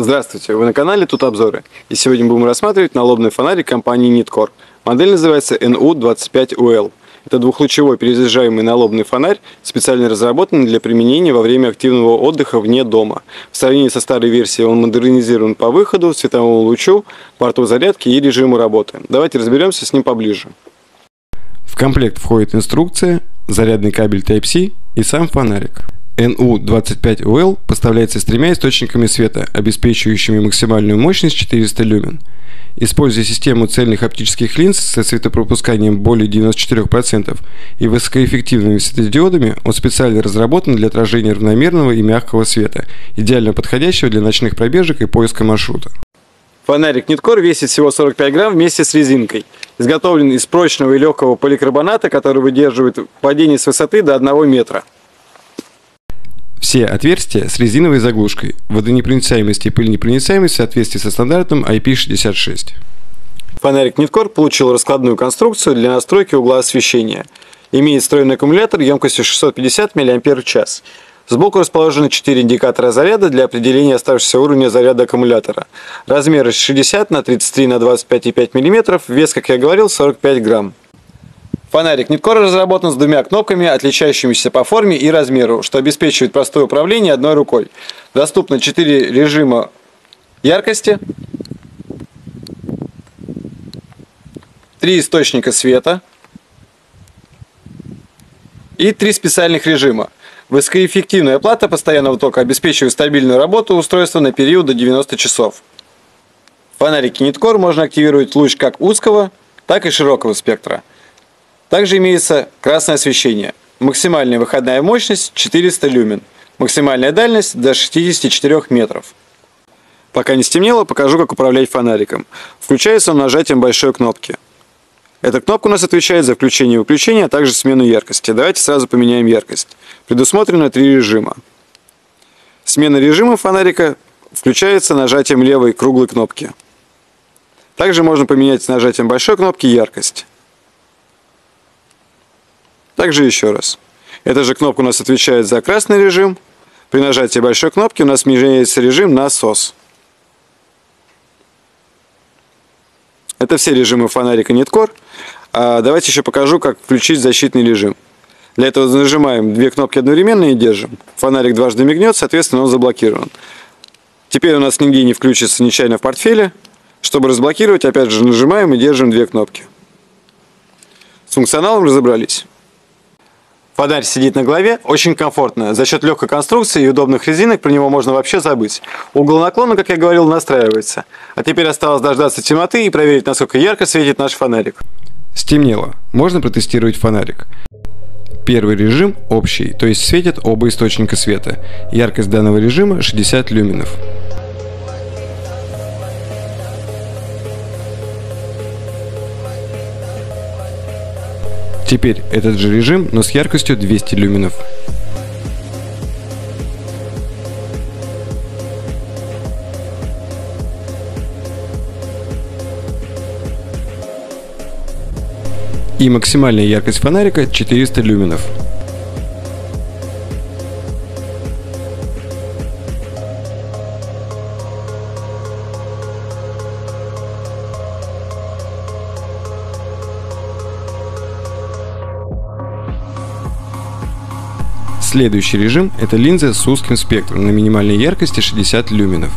Здравствуйте, вы на канале Тут обзоры. И сегодня будем рассматривать налобный фонарик компании Nitecore. Модель называется NU25UL. Это двухлучевой перезаряжаемый налобный фонарь, специально разработанный для применения во время активного отдыха вне дома. В сравнении со старой версией он модернизирован по выходу, световому лучу, порту зарядки и режиму работы. Давайте разберемся с ним поближе. В комплект входит инструкция, зарядный кабель Type-C и сам фонарик. NU25UL поставляется с тремя источниками света, обеспечивающими максимальную мощность 400 люмен. Используя систему цельных оптических линз со светопропусканием более 94% и высокоэффективными светодиодами, он специально разработан для отражения равномерного и мягкого света, идеально подходящего для ночных пробежек и поиска маршрута. Фонарик Nitecore весит всего 45 грамм вместе с резинкой. Изготовлен из прочного и легкого поликарбоната, который выдерживает падение с высоты до 1 метра. Все отверстия с резиновой заглушкой, водонепроницаемость и пыльнепроницаемость в соответствии со стандартом IP66. Фонарик Nitecore получил раскладную конструкцию для настройки угла освещения. Имеет встроенный аккумулятор емкостью 650 мАч. Сбоку расположены 4 индикатора заряда для определения оставшегося уровня заряда аккумулятора. Размеры 60 на 33 на 25,5 мм, вес, как я говорил, 45 грамм. Фонарик Nitecore разработан с двумя кнопками, отличающимися по форме и размеру, что обеспечивает простое управление одной рукой. Доступно 4 режима яркости, 3 источника света и 3 специальных режима. Высокоэффективная плата постоянного тока обеспечивает стабильную работу устройства на период до 90 часов. В фонарике Nitecore можно активировать луч как узкого, так и широкого спектра. Также имеется красное освещение. Максимальная выходная мощность 400 люмен. Максимальная дальность до 64 метров. Пока не стемнело, покажу, как управлять фонариком. Включается он нажатием большой кнопки. Эта кнопка у нас отвечает за включение и выключение, а также смену яркости. Давайте сразу поменяем яркость. Предусмотрено 3 режима. Смена режима фонарика включается нажатием левой круглой кнопки. Также можно поменять с нажатием большой кнопки яркость. Также еще раз. Эта же кнопка у нас отвечает за красный режим. При нажатии большой кнопки у нас меняется режим на SOS. Это все режимы фонарика Nitecore. Давайте еще покажу, как включить защитный режим. Для этого нажимаем 2 кнопки одновременно и держим. Фонарик дважды мигнет, соответственно, он заблокирован. Теперь у нас нигде не включится нечаянно в портфеле. Чтобы разблокировать, опять же нажимаем и держим 2 кнопки. С функционалом разобрались. Фонарь сидит на голове, очень комфортно. За счет легкой конструкции и удобных резинок про него можно вообще забыть. Угол наклона, как я говорил, настраивается. А теперь осталось дождаться темноты и проверить, насколько ярко светит наш фонарик. Стемнело. Можно протестировать фонарик. Первый режим общий, то есть светят оба источника света. Яркость данного режима 60 люменов. Теперь этот же режим, но с яркостью 200 люменов. И максимальная яркость фонарика 400 люменов. Следующий режим – это линза с узким спектром на минимальной яркости 60 люменов.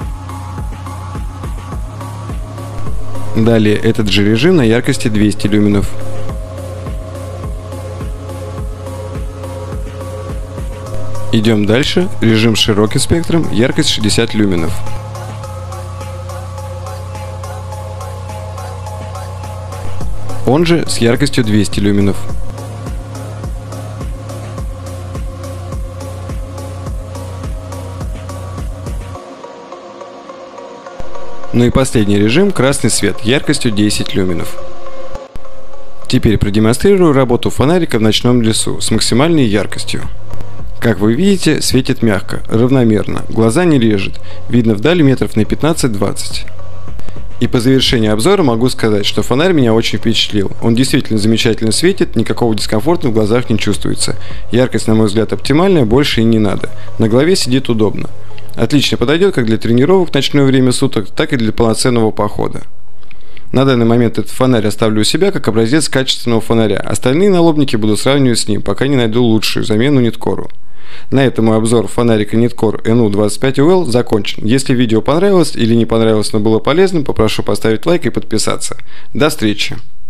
Далее этот же режим на яркости 200 люменов. Идем дальше. Режим с широким спектром, яркость 60 люменов. Он же с яркостью 200 люменов. Ну и последний режим – красный свет, яркостью 10 люменов. Теперь продемонстрирую работу фонарика в ночном лесу с максимальной яркостью. Как вы видите, светит мягко, равномерно, глаза не режет, видно вдали метров на 15-20. И по завершении обзора могу сказать, что фонарь меня очень впечатлил. Он действительно замечательно светит, никакого дискомфорта в глазах не чувствуется. Яркость, на мой взгляд, оптимальная, больше и не надо. На голове сидит удобно. Отлично подойдет как для тренировок в ночное время суток, так и для полноценного похода. На данный момент этот фонарь оставлю у себя как образец качественного фонаря. Остальные налобники буду сравнивать с ним, пока не найду лучшую замену Nitecore. На этом мой обзор фонарика Nitecore NU25UL закончен. Если видео понравилось или не понравилось, но было полезным, попрошу поставить лайк и подписаться. До встречи!